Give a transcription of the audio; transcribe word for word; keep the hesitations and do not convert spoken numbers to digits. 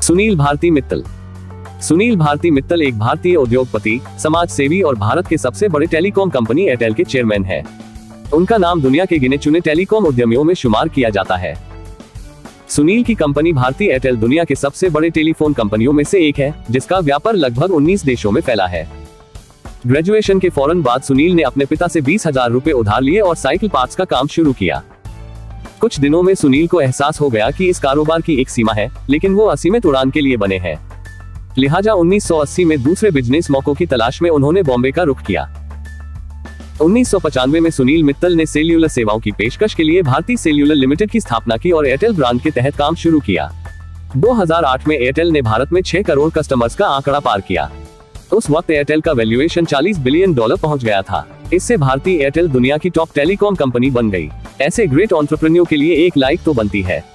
सुनील भारती मित्तल। सुनील भारती मित्तल एक भारतीय उद्योगपति, समाज सेवी और भारत के सबसे बड़े टेलीकॉम कंपनी एयरटेल के चेयरमैन हैं। उनका नाम दुनिया के गिने चुने टेलीकॉम उद्यमियों में शुमार किया जाता है। सुनील की कंपनी भारती एयरटेल दुनिया के सबसे बड़े टेलीफोन कंपनियों में से एक है, जिसका व्यापार लगभग उन्नीस देशों में फैला है। ग्रेजुएशन के फौरन बाद सुनील ने अपने पिता से बीस हजार रुपए उधार लिए और साइकिल पार्ट्स का काम शुरू किया। कुछ दिनों में सुनील को एहसास हो गया कि इस कारोबार की एक सीमा है, लेकिन वो असीमित उड़ान के लिए बने हैं। लिहाजा उन्नीस सौ अस्सी में दूसरे बिजनेस मौकों की तलाश में उन्होंने बॉम्बे का रुख किया। उन्नीस सौ पचानवे में सुनील मित्तल ने सेल्यूलर सेवाओं की पेशकश के लिए भारती सेल्यूलर लिमिटेड की स्थापना की और एयरटेल ब्रांड के तहत काम शुरू किया। दो हज़ार आठ में एयरटेल ने भारत में छह करोड़ कस्टमर्स का आंकड़ा पार किया। उस वक्त एयरटेल का वैल्यूएशन चालीस बिलियन डॉलर पहुंच गया था। इससे भारती एयरटेल दुनिया की टॉप टेलीकॉम कंपनी बन गई। ऐसे ग्रेट एंटरप्रेन्योर के लिए एक लाइक तो बनती है।